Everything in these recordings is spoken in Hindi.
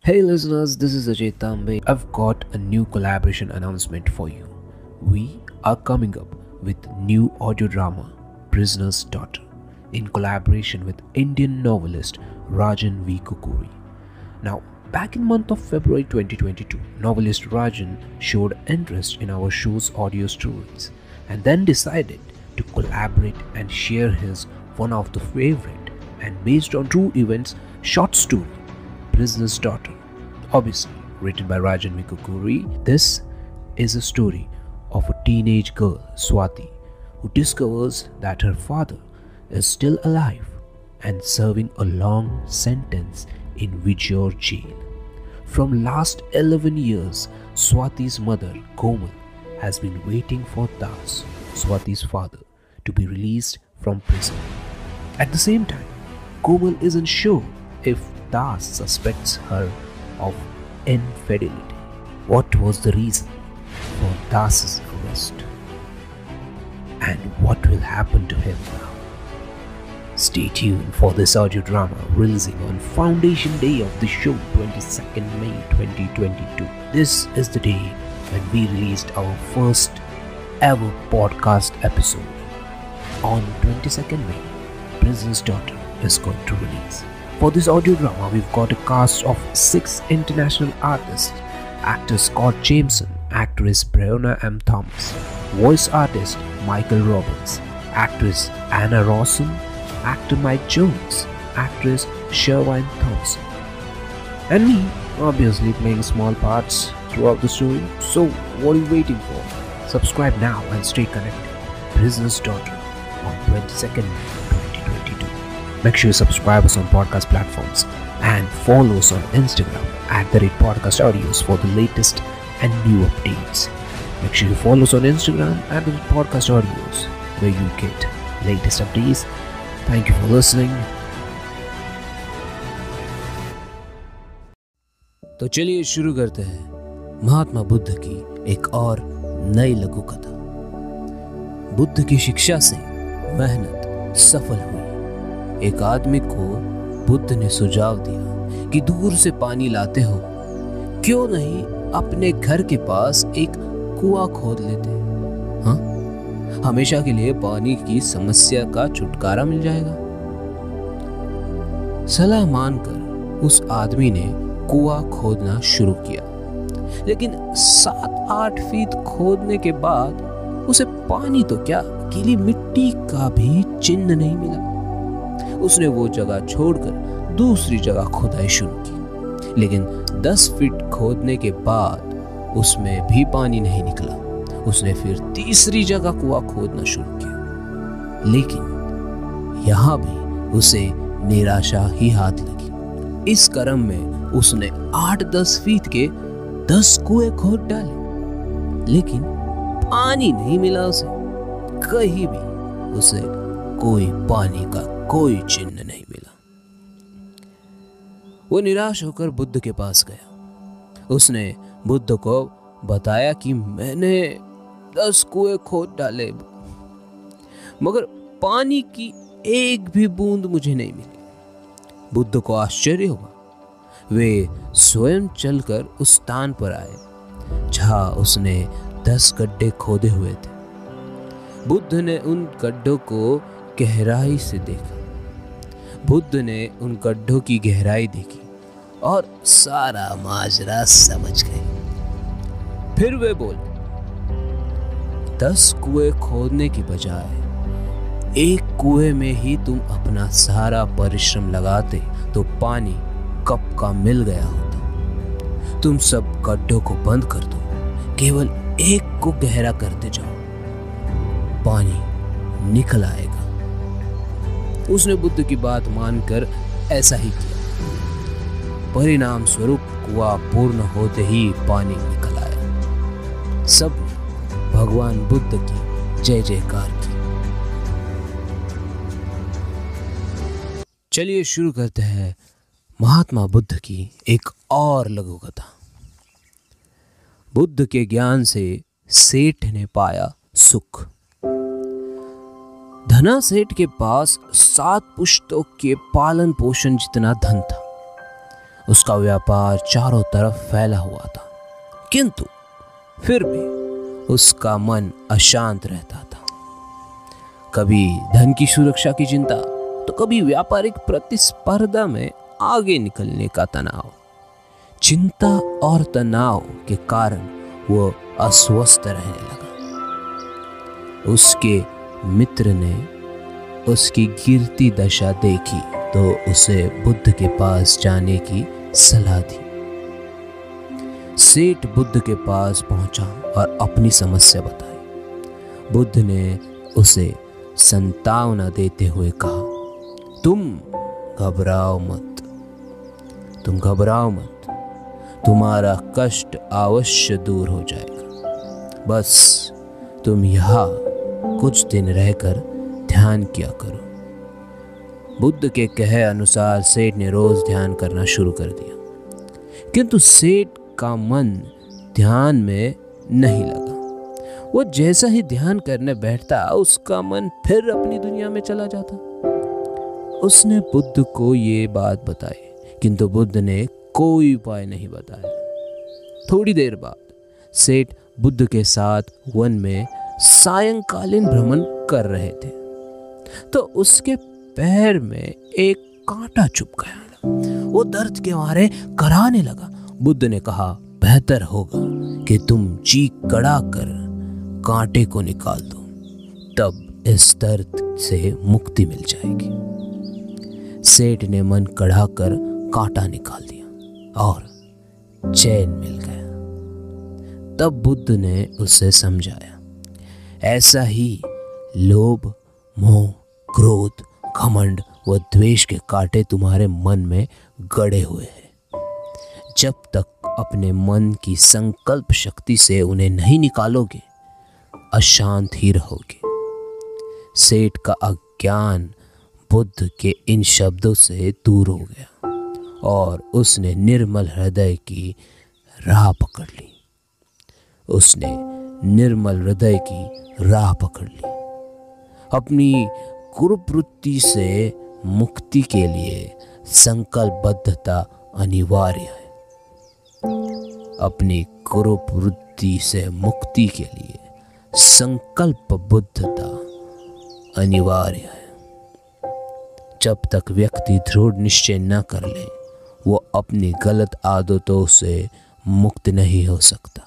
Hey listeners, this is Ajay Tambe. I've got a new collaboration announcement for you. We are coming up with new audio drama, Prisoner's Daughter, in collaboration with Indian novelist Rajan V. Kukuri. Now, back in month of February 2022, novelist Rajan showed interest in our show's audio stories and then decided to collaborate and share his one of the favorite and based on true events short story, Prisoner's Daughter. Obviously, written by Rajan V. Kukuri, this is a story of a teenage girl, Swati, who discovers that her father is still alive and serving a long sentence in Vijor jail. From last 11 years, Swati's mother, Komal, has been waiting for Das, Swati's father, to be released from prison. At the same time, Komal isn't sure if Das suspects her of infidelity. What was the reason for Das's arrest? And what will happen to him now? Stay tuned for this audio drama releasing on Foundation Day of the show, 22nd May 2022. This is the day when we released our first ever podcast episode. On 22nd May, Prisoner's Daughter is going to release. For this audio drama, we've got a cast of 6 international artists: actor Scott Jameson, actress Breonna M. Thomas, voice artist Michael Robbins, actress Anna Rawson, actor Mike Jones, actress Sherwine Thompson, and me, obviously playing small parts throughout the story. So, what are you waiting for? Subscribe now and stay connected. Prisoner's Daughter on 22nd May 2022. Make sure you subscribe us on podcast platforms and follow us on Instagram @podcastaudios for the latest and new updates. Make sure you follow us on Instagram @podcastaudios where you get latest updates. Thank you for listening. तो चलिए शुरू करते हैं महात्मा बुद्ध की एक और नई लघु कथा। बुद्ध की शिक्षा से मेहनत सफल हुई। एक आदमी को बुद्ध ने सुझाव दिया कि दूर से पानी लाते हो, क्यों नहीं अपने घर के पास एक कुआं खोद लेते। हाँ, हमेशा के लिए पानी की समस्या का छुटकारा मिल जाएगा। सलाह मानकर उस आदमी ने कुआं खोदना शुरू किया, लेकिन 7-8 फीट खोदने के बाद उसे पानी तो क्या, गीली मिट्टी का भी चिन्ह नहीं मिला। उसने वो जगह छोड़कर दूसरी जगह खुदाई शुरू की, लेकिन 10 फीट खोदने के बाद उसमें भी पानी नहीं निकला। उसने फिर तीसरी जगह कुआं खोदना शुरू किया, लेकिन यहाँ भी उसे निराशा ही हाथ लगी। इस क्रम में उसने 8-10 फीट के 10 कुएं खोद डाले, लेकिन पानी नहीं मिला उसे। कहीं भी उसे कोई पानी का कोई चिन्ह नहीं मिला। वो निराश होकर बुद्ध के पास गया। उसने बुद्ध को बताया कि मैंने 10 कुएं खोद डाले, मगर पानी की एक भी बूंद मुझे नहीं मिली। बुद्ध को आश्चर्य हुआ। वे स्वयं चलकर उस स्थान पर आए जहां उसने 10 गड्ढे खोदे हुए थे। बुद्ध ने उन गड्ढों को गहराई से देखा। बुद्ध ने उन गड्ढों की गहराई देखी और सारा माजरा समझ गए। फिर वे बोले, 10 कुएं खोदने की बजाय एक कुएं में ही तुम अपना सारा परिश्रम लगाते तो पानी कब का मिल गया होता। तुम सब गड्ढों को बंद कर दो, केवल एक को गहरा करते जाओ, पानी निकल आएगा। उसने बुद्ध की बात मानकर ऐसा ही किया। परिणाम स्वरूप कुआं पूर्ण होते ही पानी निकल आया। सब भगवान बुद्ध की जय जयकार की। चलिए शुरू करते हैं महात्मा बुद्ध की एक और लघु कथा। बुद्ध के ज्ञान से सेठ ने पाया सुख। धना सेठ के पास 7 पुश्तों के पालन पोषण जितना धन था। उसका व्यापार चारों तरफ फैला हुआ था, किंतु फिर भी उसका मन अशांत रहता था। कभी धन की सुरक्षा की चिंता, तो कभी व्यापारिक प्रतिस्पर्धा में आगे निकलने का तनाव। चिंता और तनाव के कारण वो अस्वस्थ रहने लगा। उसके मित्र ने उसकी गिरती दशा देखी तो उसे बुद्ध के पास जाने की सलाह दी। सेठ बुद्ध के पास पहुंचा और अपनी समस्या बताई। बुद्ध ने उसे सांत्वना देते हुए कहा, तुम घबराओ मत, तुम्हारा कष्ट अवश्य दूर हो जाएगा। बस तुम यहाँ कुछ दिन रहकर ध्यान किया करो। बुद्ध के कहे अनुसार सेठ ने रोज ध्यान करना शुरू कर दिया, किंतु सेठ का मन ध्यान में नहीं लगा। वो जैसा ही ध्यान करने बैठता, उसका मन फिर अपनी दुनिया में चला जाता। उसने बुद्ध को ये बात बताई, किंतु बुद्ध ने कोई उपाय नहीं बताया। थोड़ी देर बाद सेठ बुद्ध के साथ वन में सायंकालीन भ्रमण कर रहे थे, तो उसके पैर में एक कांटा चुभ गया। वो दर्द के मारे कराहने लगा। बुद्ध ने कहा, बेहतर होगा कि तुम चीख कड़ा कर कांटे को निकाल दो, तब इस दर्द से मुक्ति मिल जाएगी। सेठ ने मन कड़ा कर कांटा निकाल दिया और चैन मिल गया। तब बुद्ध ने उसे समझाया, ऐसा ही लोभ, मोह, क्रोध, घमंड व द्वेष के कांटे तुम्हारे मन में गड़े हुए हैं। जब तक अपने मन की संकल्प शक्ति से उन्हें नहीं निकालोगे, अशांत ही रहोगे। सेठ का अज्ञान बुद्ध के इन शब्दों से दूर हो गया और उसने निर्मल हृदय की राह पकड़ ली। अपनी कुप्रवृत्ति से मुक्ति के लिए संकल्पबद्धता अनिवार्य है। अपनी कुप्रवृत्ति से मुक्ति के लिए संकल्पबद्धता अनिवार्य है। जब तक व्यक्ति दृढ़ निश्चय न कर ले, वो अपनी गलत आदतों से मुक्त नहीं हो सकता।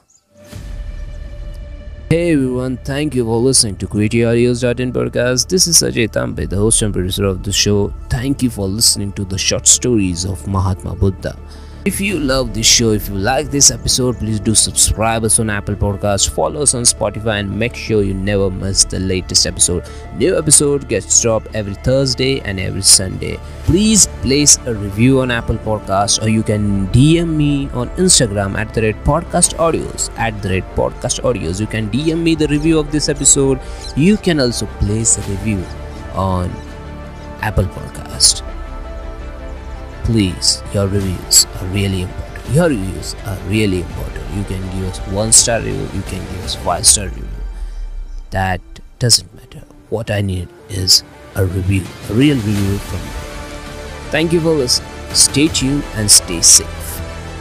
Hey everyone, thank you for listening to creativeaudios.in podcast. This is Ajay Tambe, the host and producer of the show. Thank you for listening to the short stories of Mahatma Buddha. If you love this show, if you like this episode, please do subscribe us on Apple Podcasts, follow us on Spotify, and make sure you never miss the latest episode. New episode gets dropped every Thursday and every Sunday. Please place a review on Apple Podcasts, or you can DM me on Instagram @podcastaudios. @podcastaudios. You can DM me the review of this episode. You can also place a review on Apple Podcast. Please, your reviews are really important. You can give us 1-star review, you can give us 5-star review. That doesn't matter. What I need is a review, a real review from you. Thank you for listening. Stay tuned and stay safe.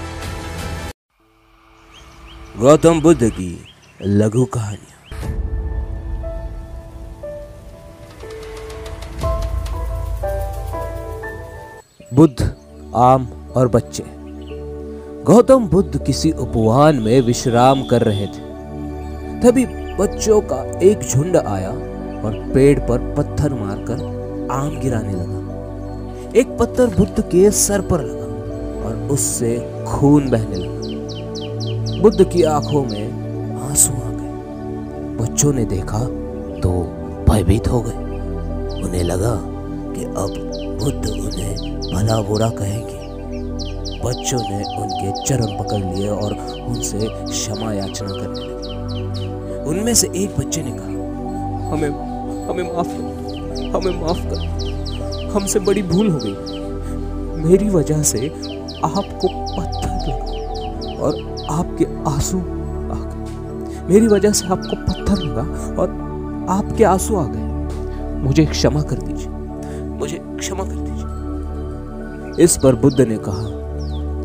Gautam Buddha की लघु कहानियां। बुद्ध, आम और बच्चे। गौतम बुद्ध किसी उपवन में विश्राम कर रहे थे। तभी बच्चों का एक झुंड आया और पेड़ पर पत्थर मारकर आम गिराने लगा। एक पत्थर बुद्ध के सर पर लगा और उससे खून बहने लगा। बुद्ध की आंखों में आंसू आ गए। बच्चों ने देखा तो भयभीत हो गए। उन्हें लगा कि अब बुद्ध उन्हें भला बुरा कहेंगे। बच्चों ने उनके चरण पकड़ लिए और उनसे क्षमा याचना करने लगे। उनमें से एक बच्चे ने कहा, हमें माफ कर, हमसे बड़ी भूल हो गई। मेरी वजह से आपको पत्थर लगा और आपके आंसू आ गए। मेरी वजह से आपको पत्थर लगा और आपके आंसू आ गए। मुझे क्षमा कर दीजिए। इस पर बुद्ध ने कहा,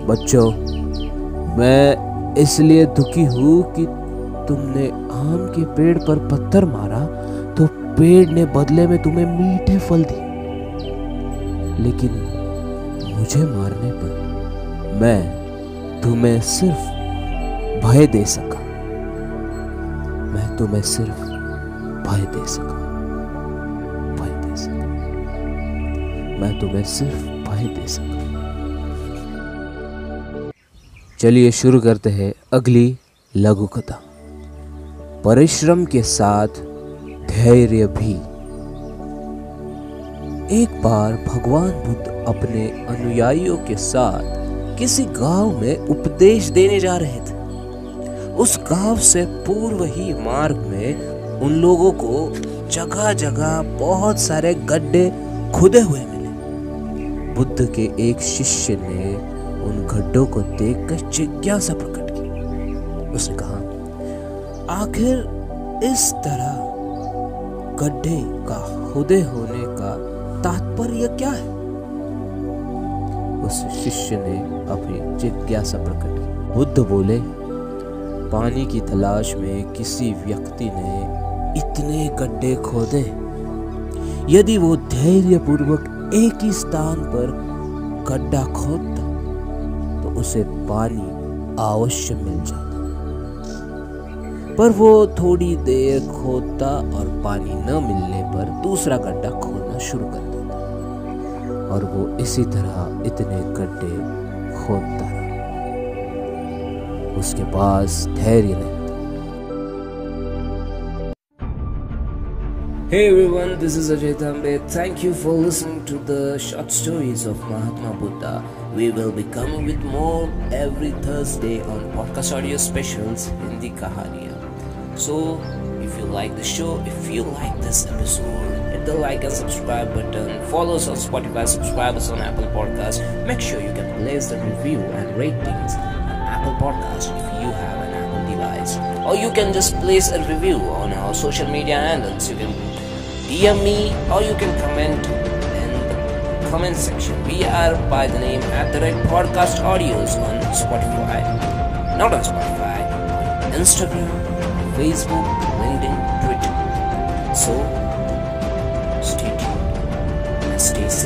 बच्चों, मैं इसलिए दुखी हूँ कि तुमने आम के पेड़ पर पत्थर मारा तो पेड़ ने बदले में तुम्हें मीठे फल दिए, लेकिन मुझे मारने पर मैं तुम्हें सिर्फ भय दे सका। मैं तुम्हें सिर्फ भय दे सका, भय दे सका। मैं तुम्हें सिर्फ भय दे सका। चलिए शुरू करते हैं अगली लघु कथा। परिश्रम के साथ धैर्य भी। एक बार भगवान बुद्ध अपने अनुयायियों के साथ किसी गांव में उपदेश देने जा रहे थे। उस गांव से पूर्व ही मार्ग में उन लोगों को जगह जगह बहुत सारे गड्ढे खुदे हुए मिले। बुद्ध के एक शिष्य ने उन गड्ढों को देखकर जिज्ञासा प्रकट की। उसने कहा, आखिर इस तरह गड्ढे का खुदे होने का तात्पर्य क्या है? उस शिष्य ने अपनी जिज्ञासा प्रकट की। बुद्ध बोले, पानी की तलाश में किसी व्यक्ति ने इतने गड्ढे खोदे, यदि वो धैर्यपूर्वक एक ही स्थान पर गड्ढा खोदता तो उसे पानी अवश्य मिल जाता, पर वो थोड़ी देर खोदता और पानी न मिलने पर दूसरा गड्ढा खोदना शुरू कर देता, और वो इसी तरह इतने गड्ढे खोदता रहा। उसके पास धैर्य नहीं। Hey everyone, this is Ajay Tambe. Thank you for listening to the short stories of Mahatma Buddha. We will be coming with more every Thursday on podcast audio specials Hindi Kahaniyan. So, if you like the show, if you like this episode, hit the like and subscribe button. Follow us on Spotify, subscribe us on Apple Podcasts. Make sure you can place the review and ratings on Apple Podcasts if you have an Apple device. Or you can just place a review on our social media handles. You can DM me or you can comment in the comment section. We are by the name @podcast audios on Spotify. Not on Spotify, on Instagram, Facebook, LinkedIn, Twitter. So, stay tuned and stay safe.